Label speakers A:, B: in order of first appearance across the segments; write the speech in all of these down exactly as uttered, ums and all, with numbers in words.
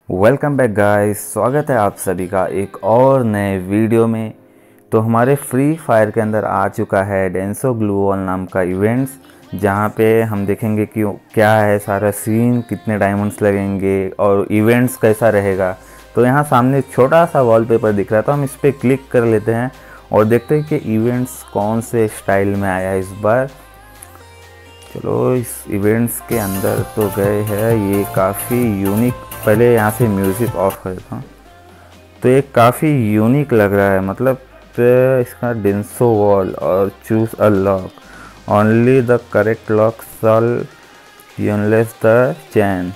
A: Welcome back guys, स्वागत है आप सभी का एक और नए वीडियो में। तो हमारे फ्री फायर के अंदर आ चुका है डेंसो ग्लू वॉल नाम का इवेंट्स, जहाँ पे हम देखेंगे कि क्या है सारा सीन, कितने डायमंड्स लगेंगे और इवेंट्स कैसा रहेगा। तो यहाँ सामने एक छोटा सा वॉलपेपर दिख रहा है, तो हम इस पर क्लिक कर लेते हैं और देखते हैं कि इवेंट्स कौन से स्टाइल में आया है इस बार। चलो इस इवेंट्स के अंदर तो गए हैं, ये काफ़ी यूनिक। पहले यहाँ से म्यूज़िक ऑफ कर देता हूँ। तो ये काफ़ी यूनिक लग रहा है, मतलब इसका डेंसो वॉल और choose a lock, only the correct lock shall unless the chain.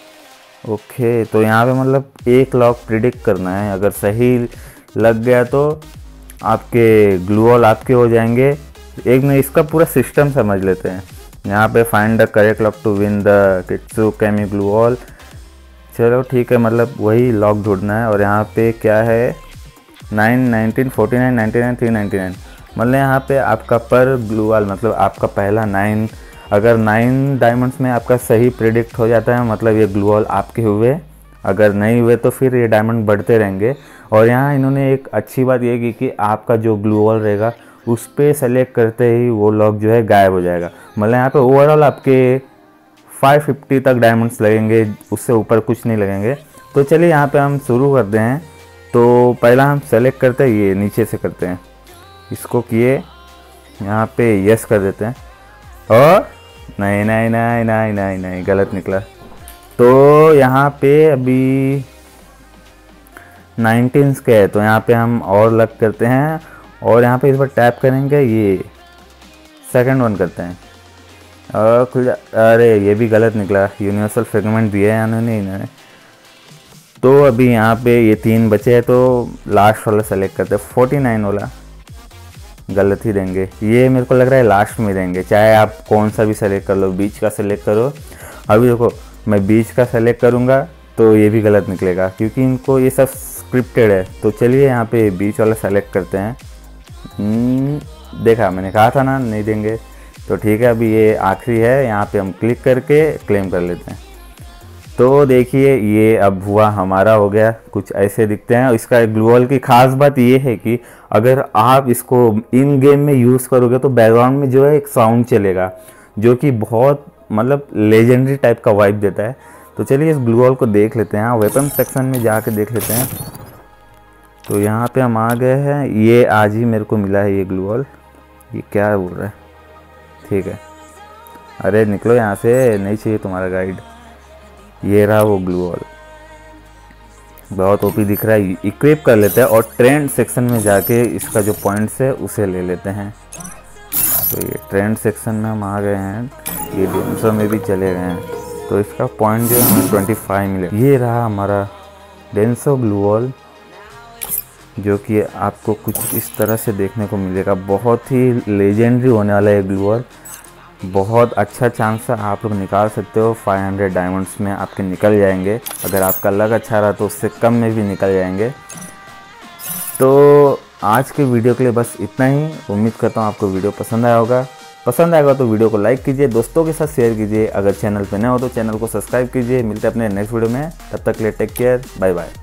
A: Okay, तो यहाँ पे मतलब एक लॉक प्रिडिक्ट करना है, अगर सही लग गया तो आपके ग्लू वॉल आपके हो जाएंगे। एक में इसका पूरा सिस्टम समझ लेते हैं। यहाँ पे find the correct lock to win the कित्सुकेमी ग्लू वॉल। चलो ठीक है, मतलब वही लॉक ढूंढना है। और यहाँ पे क्या है, nine nineteen forty nine ninety nine three ninety nine, मतलब यहाँ पे आपका पर ग्लू वॉल, मतलब आपका पहला नाइन, अगर नाइन डायमंड्स में आपका सही प्रिडिक्ट हो जाता है मतलब ये ग्लू वॉल आपके हुए। अगर नहीं हुए तो फिर ये डायमंड बढ़ते रहेंगे। और यहाँ इन्होंने एक अच्छी बात ये की कि आपका जो ग्लू वॉल रहेगा उस पर सेलेक्ट करते ही वो लॉक जो है गायब हो जाएगा। मतलब यहाँ पे ओवरऑल आपके फाइव फिफ्टी तक डायमंड्स लगेंगे, उससे ऊपर कुछ नहीं लगेंगे। तो चलिए यहाँ पे हम शुरू करते हैं। तो पहला हम सेलेक्ट करते हैं, ये नीचे से करते हैं, इसको किए यहाँ पे यस कर देते हैं। और नहीं नहीं नहीं नहीं नहीं नहीं गलत निकला। तो यहाँ पे अभी नाइनटीन के है, तो यहाँ पे हम और लग करते हैं और यहाँ पे इस बार टैप करेंगे, ये सेकंड वन करते हैं और खुल जा। अरे ये भी गलत निकला, यूनिवर्सल फ्रेगमेंट दिया है इन्होंने इन्होंने तो अभी यहाँ पे ये तीन बचे हैं, तो लास्ट वाला सेलेक्ट करते हैं, फोर्टी नाइन वाला। गलत ही देंगे, ये मेरे को लग रहा है लास्ट में देंगे, चाहे आप कौन सा भी सेलेक्ट कर लो, बीच का सेलेक्ट करो। अभी देखो मैं बीच का सेलेक्ट करूँगा तो ये भी गलत निकलेगा, क्योंकि इनको ये सब स्क्रिप्टेड है। तो चलिए यहाँ पे बीच वाला सेलेक्ट करते हैं। देखा, मैंने कहा था ना नहीं देंगे। तो ठीक है, अभी ये आखिरी है, यहाँ पे हम क्लिक करके क्लेम कर लेते हैं। तो देखिए ये अब हुआ, हमारा हो गया, कुछ ऐसे दिखते हैं। इसका ग्लू वॉल की खास बात ये है कि अगर आप इसको इन गेम में यूज़ करोगे तो बैकग्राउंड में जो है एक साउंड चलेगा, जो कि बहुत मतलब लेजेंडरी टाइप का वाइब देता है। तो चलिए इस ग्लू वॉल को देख लेते हैं, वेपन सेक्शन में जाके देख लेते हैं। तो यहाँ पे हम आ गए हैं, ये आज ही मेरे को मिला है ये ग्लू वॉल। ये क्या बोल रहा है, ठीक है। अरे निकलो यहाँ से, नहीं चाहिए तुम्हारा गाइड। ये रहा वो ग्लू वॉल, बहुत ओपी दिख रहा है। इक्विप कर लेते हैं और ट्रेंड सेक्शन में जाके इसका जो पॉइंट्स है उसे ले लेते हैं। तो ये ट्रेंड सेक्शन में हम आ गए हैं, ये डेंसो में भी चले गए हैं। तो इसका पॉइंट जो है हमें ट्वेंटी फाइव मिले। ये रहा हमारा डेंसो ग्लू वॉल, जो कि आपको कुछ इस तरह से देखने को मिलेगा। बहुत ही लेजेंडरी होने वाला है ग्लू वॉल, बहुत अच्छा चांस है, आप लोग निकाल सकते हो। फाइव हंड्रेड डायमंड्स में आपके निकल जाएंगे, अगर आपका लक अच्छा रहा तो उससे कम में भी निकल जाएंगे। तो आज के वीडियो के लिए बस इतना ही। उम्मीद करता हूँ आपको वीडियो पसंद आया होगा। पसंद आएगा तो वीडियो को लाइक कीजिए, दोस्तों के साथ शेयर कीजिए। अगर चैनल पर नए हो तो चैनल को सब्सक्राइब कीजिए। मिलते हैं अपने नेक्स्ट वीडियो में, तब तक के लिए टेक केयर, बाय बाय।